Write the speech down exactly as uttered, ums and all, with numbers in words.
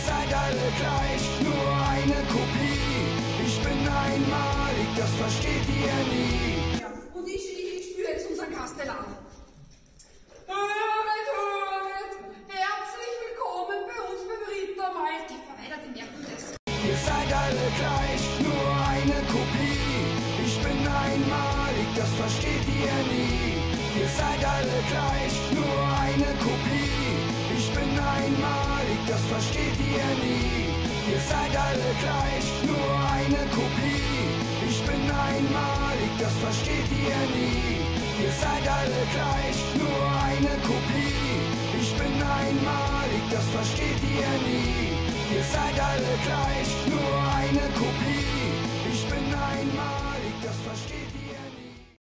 seid alle gleich, nur eine Kopie. Ich bin einmalig, das versteht ihr nie. Ja, und ich, ich spüre jetzt unseren Kastellan. Höret, höret, herzlich willkommen bei uns beim Ritterwald. Die Verweider, die merken das. Ihr seid alle gleich, nur eine Kopie. Ich bin einmalig, das versteht ihr nie. Ihr seid alle gleich, nur eine Kopie. Ich bin einmalig, das versteht ihr nie. Ihr seid alle gleich, nur eine Kopie. Ich bin einmalig, das versteht ihr nie. Ihr seid alle gleich, nur eine Kopie. Ich bin einmalig, das versteht ihr nie. Ihr seid alle gleich, nur eine Kopie.